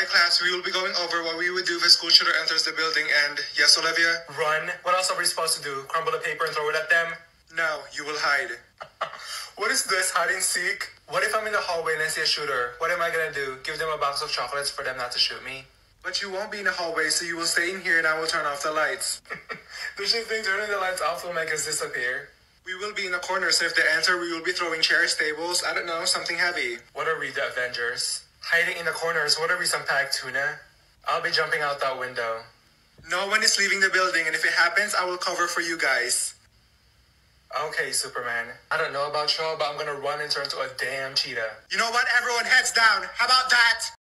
class, we will be going over what we would do if a school shooter enters the building and, yes, Olivia? Run? What else are we supposed to do? Crumble the paper and throw it at them? No, you will hide. What is this, hide and seek? What if I'm in the hallway and I see a shooter? What am I gonna do? Give them a box of chocolates for them not to shoot me? But you won't be in the hallway, so you will stay in here and I will turn off the lights. Does she think turning the lights off will make us disappear? We will be in the corner, so if they enter, we will be throwing chairs, tables, I don't know, something heavy. What are we, the Avengers? Hiding in the corners, what are we, some packed tuna? I'll be jumping out that window. No one is leaving the building, and if it happens, I will cover for you guys. Okay, Superman. I don't know about y'all, but I'm gonna run and turn into a damn cheetah. You know what? Everyone heads down. How about that?